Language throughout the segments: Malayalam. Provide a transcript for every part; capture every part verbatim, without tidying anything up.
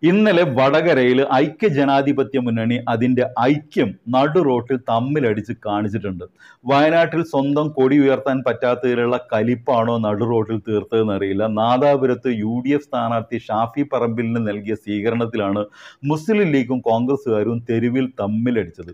ഇന്നലെ വടകരയിൽ ഐക്യജനാധിപത്യ മുന്നണി അതിൻ്റെ ഐക്യം നടു റോട്ടിൽ തമ്മിലടിച്ച് കാണിച്ചിട്ടുണ്ട്. വയനാട്ടിൽ സ്വന്തം കൊടി ഉയർത്താൻ പറ്റാത്തതിലുള്ള കലിപ്പാണോ നടു റോട്ടിൽ തീർത്തതെന്നറിയില്ല. നാദാപുരത്ത് യു ഡി എഫ് സ്ഥാനാർത്ഥി ഷാഫി പറമ്പിലിന് നൽകിയ സ്വീകരണത്തിലാണ് മുസ്ലിം ലീഗും കോൺഗ്രസുകാരും തെരുവിൽ തമ്മിലടിച്ചത്.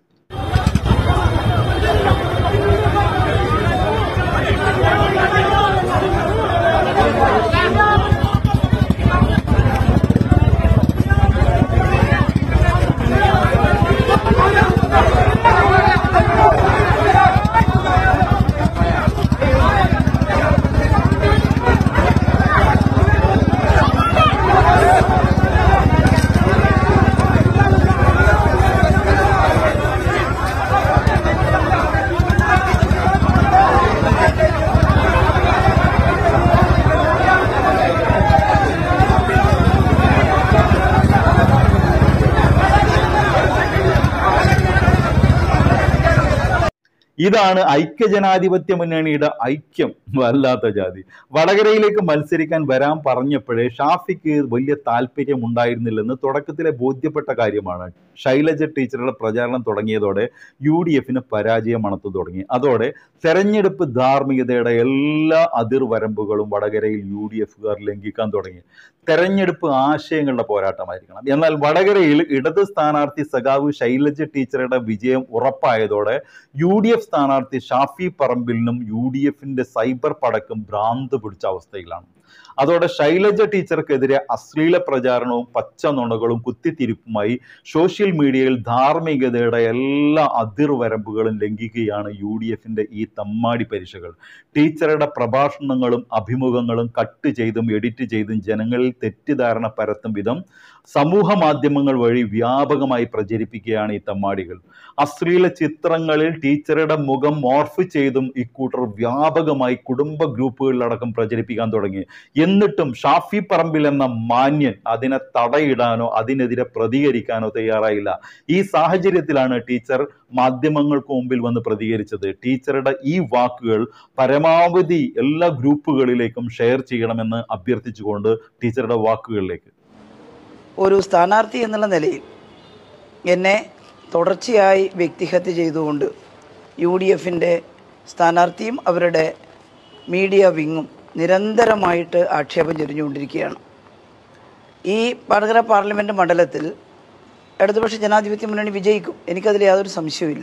ഇതാണ് ഐക്യജനാധിപത്യ മുന്നണിയുടെ ഐക്യം. വല്ലാത്ത ജാതി. വടകരയിലേക്ക് മത്സരിക്കാൻ വരാൻ പറഞ്ഞപ്പോഴേ ഷാഫിക്ക് വലിയ താല്പര്യം ഉണ്ടായിരുന്നില്ലെന്ന് തുടക്കത്തിലെ ബോധ്യപ്പെട്ട കാര്യമാണ്. ശൈലജ ടീച്ചറുടെ പ്രചാരണം തുടങ്ങിയതോടെ യു ഡി എഫിന് പരാജയം മണത്തു തുടങ്ങി. അതോടെ തെരഞ്ഞെടുപ്പ് ധാർമ്മികതയുടെ എല്ലാ അതിർവരമ്പുകളും വടകരയിൽ യു ഡി എഫുകാർ ലംഘിക്കാൻ തുടങ്ങി. തെരഞ്ഞെടുപ്പ് ആശയങ്ങളുടെ പോരാട്ടമായിരിക്കണം. എന്നാൽ വടകരയിൽ ഇടത് സ്ഥാനാർത്ഥി സഖാവ് ശൈലജ ടീച്ചറുടെ വിജയം ഉറപ്പായതോടെ യു ഡി എഫ് സ്ഥാനാർത്ഥി ഷാഫി പറമ്പിലിനും യു ഡി എഫിന്റെ സൈബർ പടക്കം ഭ്രാന്ത് പിടിച്ച അവസ്ഥയിലാണ്. അതോടെ ശൈലജ ടീച്ചർക്കെതിരെ അശ്ലീല പ്രചാരണവും പച്ച നുണകളും കുത്തിത്തിരിപ്പുമായി സോഷ്യൽ മീഡിയയിൽ ധാർമ്മികതയുടെ എല്ലാ അതിർവരമ്പുകളും ലംഘിക്കുകയാണ് യു ഡി എഫിന്റെ ഈ തമ്മാടി പരീക്ഷകൾ. ടീച്ചറുടെ പ്രഭാഷണങ്ങളും അഭിമുഖങ്ങളും കട്ട് ചെയ്തും എഡിറ്റ് ചെയ്തും ജനങ്ങളിൽ തെറ്റിദ്ധാരണ പരത്തും വിധം സമൂഹ മാധ്യമങ്ങൾ വഴി വ്യാപകമായി പ്രചരിപ്പിക്കുകയാണ് ഈ തമ്മാടികൾ. അശ്ലീല ചിത്രങ്ങളിൽ ടീച്ചറുടെ മുഖം മോർഫ് ചെയ്തും ഇക്കൂട്ടർ വ്യാപകമായി കുടുംബ ഗ്രൂപ്പുകളിലടക്കം പ്രചരിപ്പിക്കാൻ തുടങ്ങി. എന്നിട്ടും ഷാഫി പറമ്പിൽ എന്ന മാന്യൻ അതിനെ തടയിടാനോ അതിനെതിരെ പ്രതികരിക്കാനോ തയ്യാറായില്ല. ഈ സാഹചര്യത്തിലാണ് ടീച്ചർ മാധ്യമങ്ങൾക്ക് മുമ്പിൽ വന്ന് പ്രതികരിച്ചത്. ടീച്ചറുടെ ഈ വാക്കുകൾ പരമാവധി എല്ലാ ഗ്രൂപ്പുകളിലേക്കും ഷെയർ ചെയ്യണമെന്ന് അഭ്യർത്ഥിച്ചുകൊണ്ട് ടീച്ചറുടെ വാക്കുകളിലേക്ക്. ഒരു സ്ഥാനാർത്ഥി എന്നുള്ള നിലയിൽ എന്നെ തുടർച്ചയായി വ്യക്തിഹത്യ ചെയ്തുകൊണ്ട് യു ഡി എഫിൻ്റെ സ്ഥാനാർത്ഥിയും അവരുടെ മീഡിയ വിങ്ങും നിരന്തരമായിട്ട് ആക്ഷേപം ചൊരിഞ്ഞുകൊണ്ടിരിക്കുകയാണ്. ഈ വടകര പാർലമെൻറ്റ് മണ്ഡലത്തിൽ ഇടതുപക്ഷ ജനാധിപത്യ മുന്നണി വിജയിക്കും, എനിക്കതിൽ യാതൊരു സംശയവുമില്ല.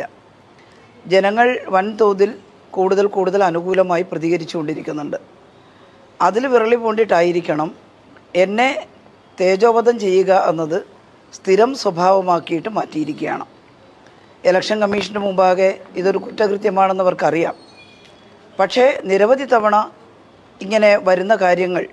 ജനങ്ങൾ വൻതോതിൽ കൂടുതൽ കൂടുതൽ അനുകൂലമായി പ്രതികരിച്ചുകൊണ്ടിരിക്കുന്നുണ്ട്. അതിൽ വിരളി പൂണ്ടിട്ടായിരിക്കണം എന്നെ തേജോവധം ചെയ്യുക എന്നത് സ്ഥിരം സ്വഭാവമാക്കിയിട്ട് മാറ്റിയിരിക്കുകയാണ്. ഇലക്ഷൻ കമ്മീഷന് മുമ്പാകെ ഇതൊരു കുറ്റകൃത്യമാണെന്ന് അവർക്കറിയാം. പക്ഷേ നിരവധി തവണ ഇങ്ങനെ വരുന്ന കാര്യങ്ങൾ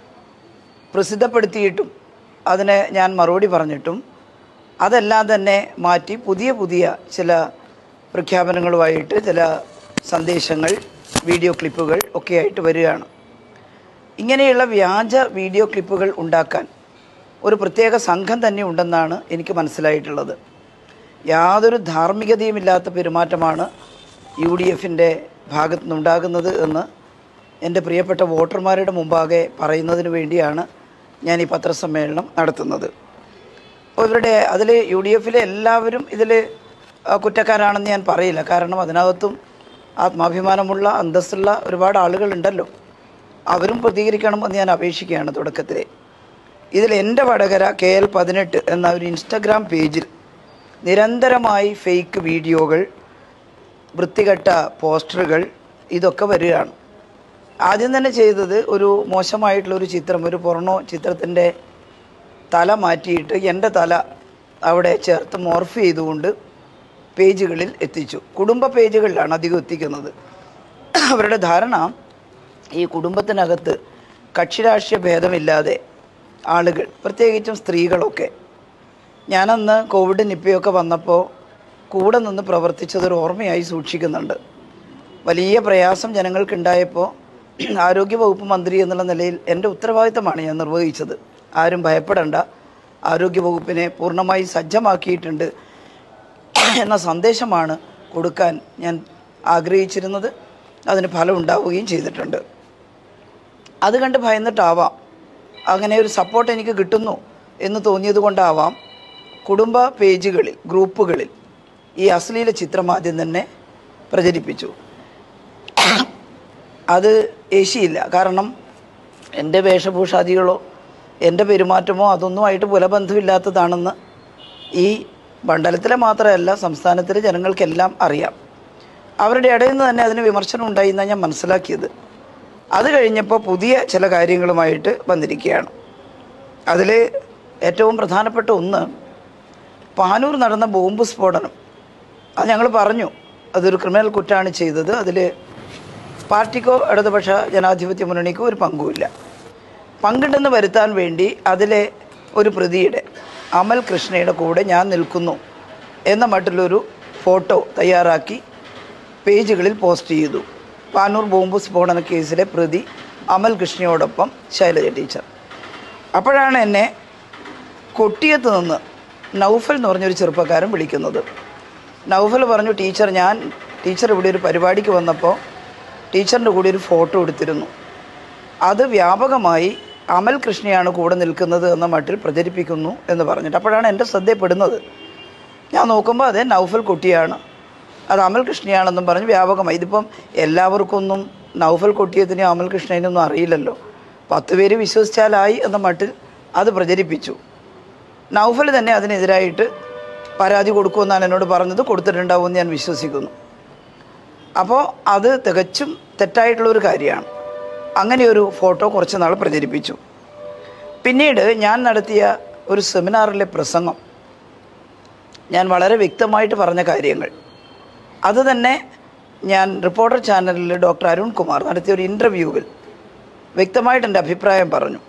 പ്രസിദ്ധപ്പെടുത്തിയിട്ടും അതിനെ ഞാൻ മറുപടി പറഞ്ഞിട്ടും അതെല്ലാം തന്നെ മാറ്റി പുതിയ പുതിയ ചില പ്രഖ്യാപനങ്ങളുമായിട്ട് ചില സന്ദേശങ്ങൾ വീഡിയോ ക്ലിപ്പുകൾ ഒക്കെ ആയിട്ട് വരികയാണ്. ഇങ്ങനെയുള്ള വ്യാജ വീഡിയോ ക്ലിപ്പുകൾ ഉണ്ടാക്കാൻ ഒരു പ്രത്യേക സംഘം തന്നെ ഉണ്ടെന്നാണ് എനിക്ക് മനസ്സിലായിട്ടുള്ളത്. യാതൊരു ധാർമ്മികതയുമില്ലാത്ത പെരുമാറ്റമാണ് യു ഡി എഫിൻ്റെ ഭാഗത്തു നിന്നുണ്ടാകുന്നത് എന്ന് എൻ്റെ പ്രിയപ്പെട്ട വോട്ടർമാരുടെ മുമ്പാകെ പറയുന്നതിന് വേണ്ടിയാണ് ഞാൻ ഈ പത്രസമ്മേളനം നടത്തുന്നത്. അപ്പോൾ ഇവരുടെ അതിൽ യു ഡി എഫിലെ എല്ലാവരും ഇതിൽ കുറ്റക്കാരാണെന്ന് ഞാൻ പറയില്ല. കാരണം അതിനകത്തും ആത്മാഭിമാനമുള്ള അന്തസ്സുള്ള ഒരുപാട് ആളുകളുണ്ടല്ലോ. അവരും പ്രതികരിക്കണമെന്ന് ഞാൻ അപേക്ഷിക്കുകയാണ് തുടക്കത്തിൽ. ഇതിൽ എൻ്റെ വടകര കെ എൽ പതിനെട്ട് എന്ന ഒരു ഇൻസ്റ്റഗ്രാം പേജിൽ നിരന്തരമായി ഫേക്ക് വീഡിയോകൾ, വൃത്തികെട്ട പോസ്റ്ററുകൾ ഇതൊക്കെ വരികയാണ്. ആദ്യം തന്നെ ചെയ്തത് ഒരു മോശമായിട്ടുള്ളൊരു ചിത്രം, ഒരു പൊർണോ ചിത്രത്തിൻ്റെ തല മാറ്റിയിട്ട് എൻ്റെ തല അവിടെ ചേർത്ത് മോർഫ് ചെയ്തുകൊണ്ട് പേജുകളിൽ എത്തിച്ചു. കുടുംബ പേജുകളിലാണ് അധികം എത്തിക്കുന്നത്. അവരുടെ ധാരണ ഈ കുടുംബത്തിനകത്ത് കക്ഷിരാഷ്ട്രീയ ഭേദമില്ലാതെ ആളുകൾ, പ്രത്യേകിച്ചും സ്ത്രീകളൊക്കെ, ഞാനന്ന് കോവിഡ് നിപ്പയൊക്കെ വന്നപ്പോൾ കൂടെ നിന്ന് പ്രവർത്തിച്ചതൊരു ഓർമ്മയായി സൂക്ഷിക്കുന്നുണ്ട്. വലിയ പ്രയാസം ജനങ്ങൾക്കുണ്ടായപ്പോൾ ആരോഗ്യവകുപ്പ് മന്ത്രി എന്നുള്ള നിലയിൽ എൻ്റെ ഉത്തരവാദിത്തമാണ് ഞാൻ നിർവഹിച്ചത്. ആരും ഭയപ്പെടേണ്ട, ആരോഗ്യവകുപ്പിനെ പൂർണ്ണമായി സജ്ജമാക്കിയിട്ടുണ്ട് എന്ന സന്ദേശമാണ് കൊടുക്കാൻ ഞാൻ ആഗ്രഹിച്ചിരുന്നത്. അതിന് ഫലം ഉണ്ടാവുകയും ചെയ്തിട്ടുണ്ട്. അത് കണ്ട് ഭയന്നിട്ടാവാം അങ്ങനെ ഒരു സപ്പോർട്ട് എനിക്ക് കിട്ടുന്നു എന്ന് തോന്നിയത് കൊണ്ടാവാം കുടുംബ പേജുകളിൽ, ഗ്രൂപ്പുകളിൽ ഈ അശ്ലീല ചിത്രം ആദ്യം തന്നെ പ്രചരിപ്പിച്ചു. അത് ഏശിയില്ല. കാരണം എൻ്റെ വേഷഭൂഷാദികളോ എൻ്റെ പെരുമാറ്റമോ അതൊന്നുമായിട്ട് പുലബന്ധമില്ലാത്തതാണെന്ന് ഈ മണ്ഡലത്തിലെ മാത്രമല്ല സംസ്ഥാനത്തിലെ ജനങ്ങൾക്കെല്ലാം അറിയാം. അവരുടെ ഇടയിൽ നിന്ന് തന്നെ അതിന് വിമർശനം ഉണ്ടായി എന്നാണ് ഞാൻ മനസ്സിലാക്കിയത്. അത് കഴിഞ്ഞപ്പോൾ പുതിയ ചില കാര്യങ്ങളുമായിട്ട് വന്നിരിക്കുകയാണ്. അതിൽ ഏറ്റവും പ്രധാനപ്പെട്ട ഒന്ന്, പാനൂർ നടന്ന ബോംബ് സ്ഫോടനം. അത് ഞങ്ങൾ പറഞ്ഞു അതൊരു ക്രിമിനൽ കുറ്റമാണ് ചെയ്തത്. അതിൽ പാർട്ടിക്കോ ഇടതുപക്ഷ ജനാധിപത്യ മുന്നണിക്കോ ഒരു പങ്കുമില്ല. പങ്കുണ്ടെന്ന് വരുത്താൻ വേണ്ടി അതിലെ ഒരു പ്രതിയുടെ, അമൽ കൃഷ്ണയുടെ കൂടെ ഞാൻ നിൽക്കുന്നു എന്ന മട്ടിലൊരു ഫോട്ടോ തയ്യാറാക്കി പേജുകളിൽ പോസ്റ്റ് ചെയ്തു. പാനൂർ ബോംബ് സ്ഫോടന കേസിലെ പ്രതി അമൽ കൃഷ്ണയോടൊപ്പം ശൈലജ ടീച്ചർ. അപ്പോഴാണ് എന്നെ കൊട്ടിയത്ത് നിന്ന് നൗഫൽ എന്ന് പറഞ്ഞൊരു ചെറുപ്പക്കാരൻ വിളിക്കുന്നത്. നൗഫൽ പറഞ്ഞു, ടീച്ചർ ഞാൻ ടീച്ചർ ഇവിടെ ഒരു പരിപാടിക്ക് വന്നപ്പോൾ ടീച്ചറിൻ്റെ കൂടെ ഒരു ഫോട്ടോ എടുത്തിരുന്നു. അത് വ്യാപകമായി അമൽ കൃഷ്ണയാണ് കൂടെ നിൽക്കുന്നത് എന്ന മട്ടിൽ പ്രചരിപ്പിക്കുന്നു എന്ന് പറഞ്ഞിട്ട്. അപ്പോഴാണ് എൻ്റെ ശ്രദ്ധയപ്പെടുന്നത്. ഞാൻ നോക്കുമ്പോൾ അതെ നൗഫൽ കൊട്ടിയാണ്, അത് അമൽ കൃഷ്ണയാണെന്നും പറഞ്ഞ് വ്യാപകമായി. ഇതിപ്പം എല്ലാവർക്കൊന്നും നൗഫൽ കൊട്ടിയതിനും അമൽ കൃഷ്ണേനൊന്നും അറിയില്ലല്ലോ. പത്ത് പേര് വിശ്വസിച്ചാലായി എന്ന മട്ടിൽ അത് പ്രചരിപ്പിച്ചു. നൗഫൽ തന്നെ അതിനെതിരായിട്ട് പരാതി കൊടുക്കുമെന്നാണ് എന്നോട് പറഞ്ഞത്. കൊടുത്തിട്ടുണ്ടാവുമെന്ന് ഞാൻ വിശ്വസിക്കുന്നു. അപ്പോൾ അത് തികച്ചും തെറ്റായിട്ടുള്ളൊരു കാര്യമാണ്. അങ്ങനെയൊരു ഫോട്ടോ കുറച്ച് നാൾ പ്രചരിപ്പിച്ചു. പിന്നീട് ഞാൻ നടത്തിയ ഒരു സെമിനാറിലെ പ്രസംഗം, ഞാൻ വളരെ വ്യക്തമായിട്ട് പറഞ്ഞ കാര്യങ്ങൾ, അത് തന്നെ ഞാൻ റിപ്പോർട്ടർ ചാനലിൽ ഡോക്ടർ അരുൺ കുമാർ നടത്തിയ ഒരു ഇൻ്റർവ്യൂവിൽ വ്യക്തമായിട്ട് എൻ്റെ അഭിപ്രായം പറഞ്ഞു.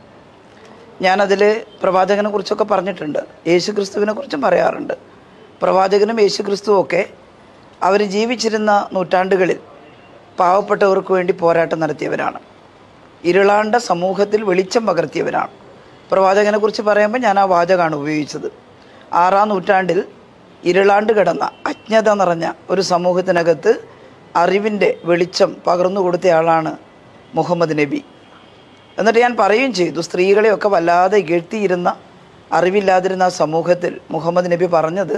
ഞാനതിൽ പ്രവാചകനെ കുറിച്ചൊക്കെ പറഞ്ഞിട്ടുണ്ട്, യേശു ക്രിസ്തുവിനെ കുറിച്ചും പറയാറുണ്ട്. പ്രവാചകനും യേശു ക്രിസ്തുവും ഒക്കെ അവർ ജീവിച്ചിരുന്ന നൂറ്റാണ്ടുകളിൽ പാവപ്പെട്ടവർക്ക് വേണ്ടി പോരാട്ടം നടത്തിയവരാണ്. ഇരുളാണ്ട സമൂഹത്തിൽ വെളിച്ചം പകർത്തിയവരാണ്. പ്രവാചകനെ കുറിച്ച് പറയുമ്പോൾ ഞാൻ ആ വാചകമാണ് ഉപയോഗിച്ചത്. ആറാം നൂറ്റാണ്ടിൽ ഇരുളാണ്ട് കിടന്ന അജ്ഞത നിറഞ്ഞ ഒരു സമൂഹത്തിനകത്ത് അറിവിൻ്റെ വെളിച്ചം പകർന്നു കൊടുത്തയാളാണ് മുഹമ്മദ് നബി. എന്നിട്ട് ഞാൻ പറയുകയും ചെയ്തു, സ്ത്രീകളെയൊക്കെ വല്ലാതെ ഇകഴ്ത്തിയിരുന്ന, അറിവില്ലാതിരുന്ന ആ സമൂഹത്തിൽ മുഹമ്മദ് നബി പറഞ്ഞത്,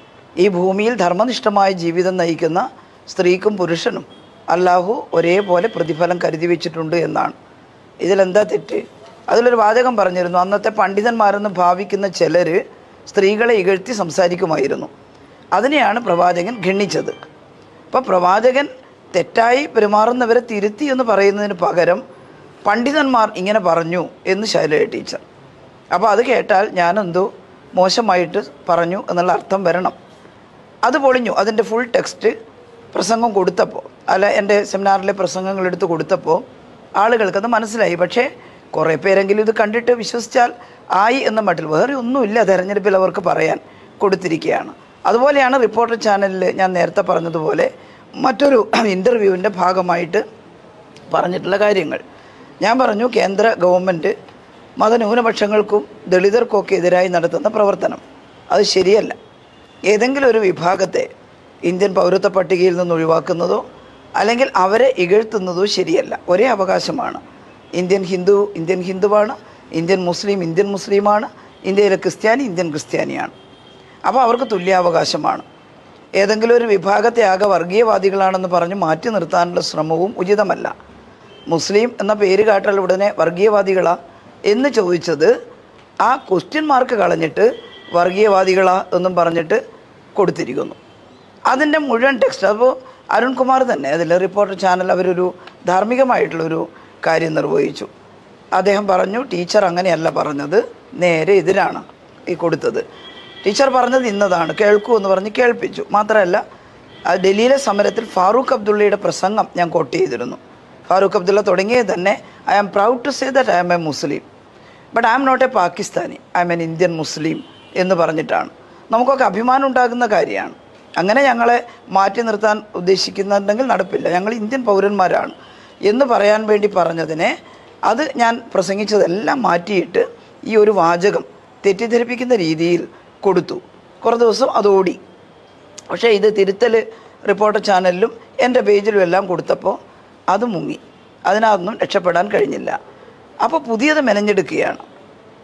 ഈ ഭൂമിയിൽ ധർമ്മനിഷ്ഠമായ ജീവിതം നയിക്കുന്ന സ്ത്രീക്കും പുരുഷനും അല്ലാഹു ഒരേപോലെ പ്രതിഫലം കരുതി വെച്ചിട്ടുണ്ട് എന്നാണ്. ഇതിലെന്താ തെറ്റ്? അതിലൊരു വാചകം പറഞ്ഞിരുന്നു, അന്നത്തെ പണ്ഡിതന്മാരെന്ന് ഭാവിക്കുന്ന ചിലർ സ്ത്രീകളെ ഇകഴ്ത്തി സംസാരിക്കുമായിരുന്നു. അതിനെയാണ് പ്രവാചകൻ ഖണ്ഡിച്ചത്. അപ്പോൾ പ്രവാചകൻ തെറ്റായി പെരുമാറുന്നവരെ തിരുത്തി എന്ന് പറയുന്നതിന് പകരം പണ്ഡിതന്മാർ ഇങ്ങനെ പറഞ്ഞു എന്ന് ശൈലജ ടീച്ചർ. അപ്പോൾ അത് കേട്ടാൽ ഞാനെന്തോ മോശമായിട്ട് പറഞ്ഞു എന്നുള്ള അർത്ഥം വരണം. അത് പൊളിഞ്ഞു. അതിൻ്റെ ഫുൾ ടെക്സ്റ്റ് പ്രസംഗം കൊടുത്തപ്പോൾ, അല്ല എൻ്റെ സെമിനാറിലെ പ്രസംഗങ്ങൾ എടുത്ത് കൊടുത്തപ്പോൾ ആളുകൾക്കത് മനസ്സിലായി. പക്ഷേ കുറേ പേരെങ്കിലും ഇത് കണ്ടിട്ട് വിശ്വസിച്ചാൽ ആയി എന്ന മട്ടിൽ വേറെ ഒന്നുമില്ല തെരഞ്ഞെടുപ്പിൽ അവർക്ക് പറയാൻ കൊടുത്തിരിക്കുകയാണ്. അതുപോലെയാണ് റിപ്പോർട്ടർ ചാനലിൽ ഞാൻ നേരത്തെ പറഞ്ഞതുപോലെ മറ്റൊരു ഇൻ്റർവ്യൂവിൻ്റെ ഭാഗമായിട്ട് പറഞ്ഞിട്ടുള്ള കാര്യങ്ങൾ. ഞാൻ പറഞ്ഞു, കേന്ദ്ര ഗവൺമെൻറ് മതന്യൂനപക്ഷങ്ങൾക്കും ദളിതർക്കൊക്കെ എതിരായി നടത്തുന്ന പ്രവർത്തനം അത് ശരിയല്ല. ഏതെങ്കിലും ഒരു വിഭാഗത്തെ ഇന്ത്യൻ പൗരത്വ പട്ടികയിൽ നിന്ന് ഒഴിവാക്കുന്നതോ അല്ലെങ്കിൽ അവരെ ഇകഴ്ത്തുന്നതോ ശരിയല്ല. ഒരേ അവകാശമാണ്. ഇന്ത്യൻ ഹിന്ദു ഇന്ത്യൻ ഹിന്ദുവാണ്, ഇന്ത്യൻ മുസ്ലിം ഇന്ത്യൻ മുസ്ലിമാണ്, ഇന്ത്യയിലെ ക്രിസ്ത്യാനി ഇന്ത്യൻ ക്രിസ്ത്യാനിയാണ്. അപ്പോൾ അവർക്ക് തുല്യാവകാശമാണ്. ഏതെങ്കിലും ഒരു വിഭാഗത്തെ ആകെ വർഗീയവാദികളാണെന്ന് പറഞ്ഞ് മാറ്റി നിർത്താനുള്ള ശ്രമവും ഉചിതമല്ല. മുസ്ലിം എന്ന പേര് കാട്ടാൽ ഉടനെ വർഗീയവാദികളാ എന്ന് ചോദിച്ചത് ആ ക്വസ്റ്റ്യൻ മാർക്ക് കളഞ്ഞിട്ട് വർഗീയവാദികളാ എന്നും പറഞ്ഞിട്ട് കൊടുത്തിരിക്കുന്നു. അതിൻ്റെ മുഴുവൻ ടെക്സ്റ്റ് അപ്പോൾ അരുൺകുമാർ തന്നെ അതിൽ റിപ്പോർട്ടർ ചാനൽ അവരൊരു ധാർമ്മികമായിട്ടുള്ളൊരു കാര്യം നിർവഹിച്ചു. അദ്ദേഹം പറഞ്ഞു, ടീച്ചർ അങ്ങനെയല്ല പറഞ്ഞത്, നേരെ എതിരാണ് ഈ കൊടുത്തത്. ടീച്ചർ പറഞ്ഞത് ഇന്നതാണ്, കേൾക്കൂ എന്ന് പറഞ്ഞ് കേൾപ്പിച്ചു. മാത്രമല്ല ഡൽഹിയിലെ സമരത്തിൽ ഫാറൂഖ് അബ്ദുള്ളയുടെ പ്രസംഗം ഞാൻ കോട്ട് ചെയ്തിരുന്നു. ഫാറൂഖ് അബ്ദുള്ള തുടങ്ങിയത് തന്നെ, I am proud to say that I am a Muslim but I am not a Pakistani, I am an Indian Muslim എന്ന് പറഞ്ഞിട്ടാണ്. നമുക്കൊക്കെ അഭിമാനം ഉണ്ടാകുന്ന കാര്യമാണ്. അങ്ങനെ ഞങ്ങളെ മാറ്റി നിർത്താൻ ഉദ്ദേശിക്കുന്നുണ്ടെങ്കിൽ നടപ്പില്ല, ഞങ്ങൾ ഇന്ത്യൻ പൗരന്മാരാണ് എന്ന് പറയാൻ വേണ്ടി പറഞ്ഞതിനെ അത് ഞാൻ പ്രസംഗിച്ചതെല്ലാം മാറ്റിയിട്ട് ഈ ഒരു വാചകം തെറ്റിദ്ധരിപ്പിക്കുന്ന രീതിയിൽ കൊടുത്തു. കുറേ ദിവസം അത് ഓടി. പക്ഷേ ഇത് തിരുത്തൽ റിപ്പോർട്ടർ ചാനലിലും എൻ്റെ പേജിലും എല്ലാം കൊടുത്തപ്പോൾ അത് മുങ്ങി. അതിനകത്തൊന്നും രക്ഷപ്പെടാൻ കഴിഞ്ഞില്ല. അപ്പോൾ പുതിയത് മെനഞ്ഞെടുക്കുകയാണ്.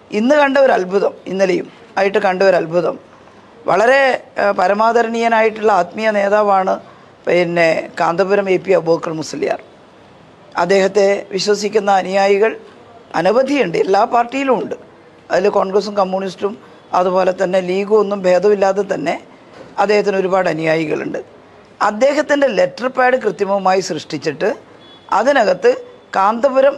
ഇന്ന് കണ്ട ഒരു അത്ഭുതം, ഇന്നലെയും ആയിട്ട് കണ്ട ഒരു അത്ഭുതം, വളരെ പരമാദരണീയനായിട്ടുള്ള ആത്മീയ നേതാവാണ് പിന്നെ കാന്തപുരം എ പി അബൂബക്കർ മുസ്ലിയാർ. അദ്ദേഹത്തെ വിശ്വസിക്കുന്ന അനുയായികൾ അനവധിയുണ്ട്, എല്ലാ പാർട്ടിയിലും ഉണ്ട്. അതിൽ കോൺഗ്രസും കമ്മ്യൂണിസ്റ്റും അതുപോലെ തന്നെ ലീഗും ഒന്നും ഭേദമില്ലാതെ തന്നെ അദ്ദേഹത്തിന് ഒരുപാട് അനുയായികളുണ്ട്. അദ്ദേഹത്തിൻ്റെ ലെറ്റർ പാഡ് കൃത്രിമമായി സൃഷ്ടിച്ചിട്ട് അതിനകത്ത് കാന്തപുരം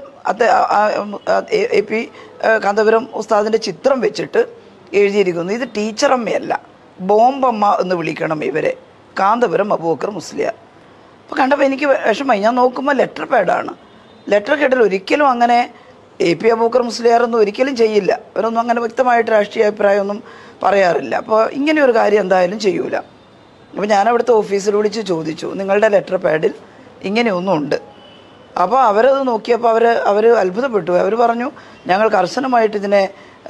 എ പി കാന്തപുരം ഉസ്താദിൻ്റെ ചിത്രം വെച്ചിട്ട് എഴുതിയിരിക്കുന്നു, ഇത് ടീച്ചറമ്മയല്ല, ബോംബമ്മ എന്ന് വിളിക്കണം ഇവരെ, കാന്തപുരം അബൂബക്കർ മുസ്ലിയാർ. അപ്പോൾ കണ്ടപ്പോൾ എനിക്ക് വിഷമമായി. ഞാൻ നോക്കുമ്പോൾ ലെറ്റർ പാഡാണ്. ലെറ്റർ കേട്ടിൽ ഒരിക്കലും അങ്ങനെ എ പി അബൂബക്കർ മുസ്ലിയാറൊന്നും ഒരിക്കലും ചെയ്യില്ല. അവരൊന്നും അങ്ങനെ വ്യക്തമായിട്ട് രാഷ്ട്രീയ അഭിപ്രായമൊന്നും പറയാറില്ല. അപ്പോൾ ഇങ്ങനെ ഒരു കാര്യം എന്തായാലും ചെയ്യൂല. അപ്പോൾ ഞാൻ അവിടുത്തെ ഓഫീസിൽ വിളിച്ച് ചോദിച്ചു, നിങ്ങളുടെ ലെറ്റർ പാഡിൽ ഇങ്ങനെയൊന്നും ഉണ്ട്? അപ്പോൾ അവരത് നോക്കിയപ്പോൾ അവർ അവർ അത്ഭുതപ്പെട്ടു. അവർ പറഞ്ഞു, ഞങ്ങൾ കർശനമായിട്ട് ഇതിനെ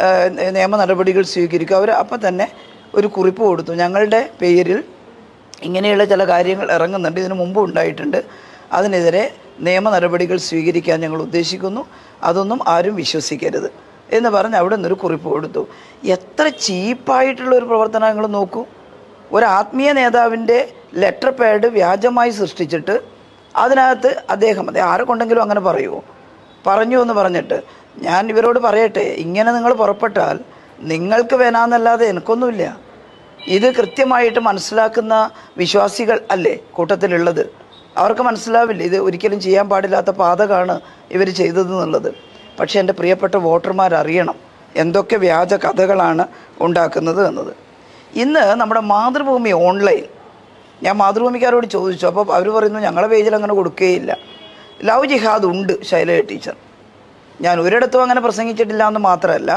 നിയമ നടപടികൾ സ്വീകരിക്കും. അവർ അപ്പം തന്നെ ഒരു കുറിപ്പ് കൊടുത്തു, ഞങ്ങളുടെ പേരിൽ ഇങ്ങനെയുള്ള ചില കാര്യങ്ങൾ ഇറങ്ങുന്നുണ്ട്, ഇതിനു മുമ്പ് ഉണ്ടായിട്ടുണ്ട്, അതിനെതിരെ നിയമ നടപടികൾ സ്വീകരിക്കാൻ ഞങ്ങൾ ഉദ്ദേശിക്കുന്നു, അതൊന്നും ആരും വിശ്വസിക്കരുത് എന്ന് പറഞ്ഞ് അവിടെ നിന്നൊരു കുറിപ്പ് കൊടുത്തു. എത്ര ചീപ്പായിട്ടുള്ളൊരു പ്രവർത്തനം നിങ്ങൾ നോക്കൂ. ഒരു ആത്മീയ നേതാവിൻ്റെ ലെറ്റർ പാഡ് വ്യാജമായി സൃഷ്ടിച്ചിട്ട് അതിനകത്ത് അദ്ദേഹം, അതെ ആരെ കൊണ്ടെങ്കിലും അങ്ങനെ പറയുമോ, പറഞ്ഞു എന്ന് പറഞ്ഞിട്ട്, ഞാൻ ഇവരോട് പറയട്ടെ, ഇങ്ങനെ നിങ്ങൾ പുറപ്പെട്ടാൽ നിങ്ങൾക്ക് വേണമെന്നല്ലാതെ എനിക്കൊന്നുമില്ല. ഇത് കൃത്യമായിട്ട് മനസ്സിലാക്കുന്ന വിശ്വാസികൾ അല്ലേ കൂട്ടത്തിലുള്ളത്, അവർക്ക് മനസ്സിലാവില്ല ഇത് ഒരിക്കലും ചെയ്യാൻ പാടില്ലാത്ത പാതകമാണ് ഇവർ ചെയ്തതെന്നുള്ളത്. പക്ഷേ എൻ്റെ പ്രിയപ്പെട്ട വോട്ടർമാർ അറിയണം എന്തൊക്കെ വ്യാജ കഥകളാണ് ഉണ്ടാക്കുന്നത് എന്നത്. ഇന്ന് നമ്മുടെ മാതൃഭൂമി ഓൺലൈൻ, ഞാൻ മാതൃഭൂമിക്കാരോട് ചോദിച്ചു, അപ്പോൾ അവർ പറയുന്നു ഞങ്ങളുടെ പേജിൽ അങ്ങനെ കൊടുക്കുകയില്ല. ലവ് ജിഹാദ് ഉണ്ട് ശൈലജ ടീച്ചർ, ഞാൻ ഒരിടത്തും അങ്ങനെ പ്രസംഗിച്ചിട്ടില്ല എന്ന് മാത്രമല്ല,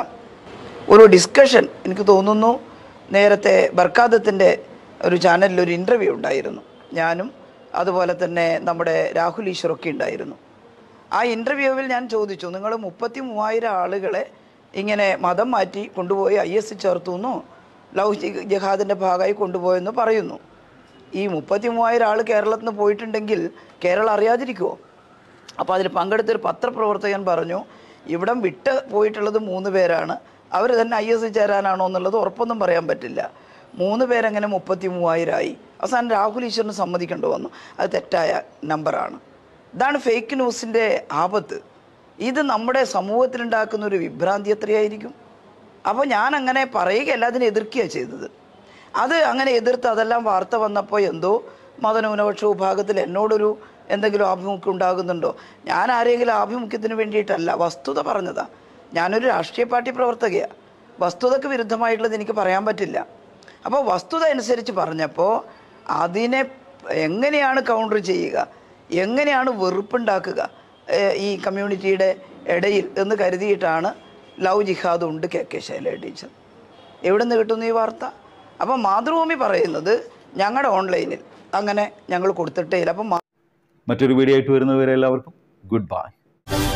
ഒരു ഡിസ്കഷൻ എനിക്ക് തോന്നുന്നു നേരത്തെ ബർക്കാദത്തിൻ്റെ ഒരു ചാനലിൽ ഒരു ഇൻ്റർവ്യൂ ഉണ്ടായിരുന്നു, ഞാനും അതുപോലെ തന്നെ നമ്മുടെ രാഹുൽ ഈശ്വറൊക്കെ ഉണ്ടായിരുന്നു. ആ ഇൻ്റർവ്യൂവിൽ ഞാൻ ചോദിച്ചു, നിങ്ങൾ മുപ്പത്തി മൂവായിരം ആളുകളെ ഇങ്ങനെ മതം മാറ്റി കൊണ്ടുപോയി ഐ എസ് ചേർത്തു എന്നോ ലവ് ജിഹാദിൻ്റെ ഭാഗമായി കൊണ്ടുപോയെന്ന് പറയുന്നു. ഈ മുപ്പത്തി മൂവായിരം ആൾ കേരളത്തിൽ നിന്ന് പോയിട്ടുണ്ടെങ്കിൽ കേരളം അറിയാതിരിക്കുമോ? അപ്പോൾ അതിൽ പങ്കെടുത്തൊരു പത്രപ്രവർത്തകൻ പറഞ്ഞു, ഇവിടം വിട്ട് പോയിട്ടുള്ളത് മൂന്ന് പേരാണ്, അവർ തന്നെ ഐ എസ് ചേരാനാണോ എന്നുള്ളത് ഉറപ്പൊന്നും പറയാൻ പറ്റില്ല. മൂന്ന് പേരെങ്ങനെ മുപ്പത്തി മൂവായിരമായി? അവസാനം രാഹുൽ ഈശ്വറിന് സമ്മതിക്കേണ്ടി വന്നു, അത് തെറ്റായ നമ്പറാണ്. ഇതാണ് ഫേക്ക് ന്യൂസിൻ്റെ ആപത്ത്. ഇത് നമ്മുടെ സമൂഹത്തിലുണ്ടാക്കുന്ന ഒരു വിഭ്രാന്തി എത്രയായിരിക്കും? അപ്പോൾ ഞാൻ അങ്ങനെ പറയുകയല്ല, അതിനെ എതിർക്കുകയാണ് ചെയ്തത്. അത് അങ്ങനെ എതിർത്ത് അതെല്ലാം വാർത്ത വന്നപ്പോൾ എന്തോ മതന്യൂനപക്ഷ വിഭാഗത്തിൽ എന്നോടൊരു എന്തെങ്കിലും ആഭിമുഖ്യം ഉണ്ടാകുന്നുണ്ടോ? ഞാൻ ആരെങ്കിലും ആഭിമുഖ്യത്തിന് വേണ്ടിയിട്ടല്ല, വസ്തുത പറഞ്ഞതാ. ഞാനൊരു രാഷ്ട്രീയ പാർട്ടി പ്രവർത്തകയാണ്, വസ്തുതയ്ക്ക് വിരുദ്ധമായിട്ടുള്ളത് എനിക്ക് പറയാൻ പറ്റില്ല. അപ്പോൾ വസ്തുത അനുസരിച്ച് പറഞ്ഞപ്പോൾ അതിനെ എങ്ങനെയാണ് കൗണ്ടർ ചെയ്യുക, എങ്ങനെയാണ് വെറുപ്പുണ്ടാക്കുക ഈ കമ്മ്യൂണിറ്റിയുടെ ഇടയിൽ എന്ന് കരുതിയിട്ടാണ് ലവ് ജിഹാദ് ഉണ്ട് കെ കെ ശൈലജ ടീച്ചർ. എവിടെ നിന്ന് കിട്ടുന്നു ഈ വാർത്ത? അപ്പം മാതൃഭൂമി പറയുന്നത് ഞങ്ങളുടെ ഓൺലൈനിൽ അങ്ങനെ ഞങ്ങൾ കൊടുത്തിട്ടേ ഇല്ല. അപ്പം മറ്റൊരു വീഡിയോ ആയിട്ട് വരുന്നവരെ എല്ലാവർക്കും ഗുഡ് ബൈ.